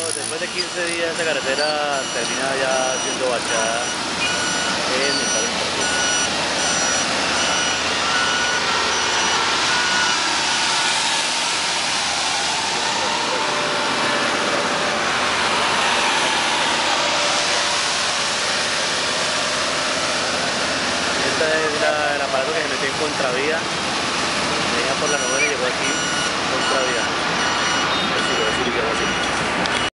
después de 15 días esta carretera termina ya siendo bachada en mitad de un partido. Este es el aparato que se metió en contravía, venía por la novena y llegó aquí, contravía. Así, así, así.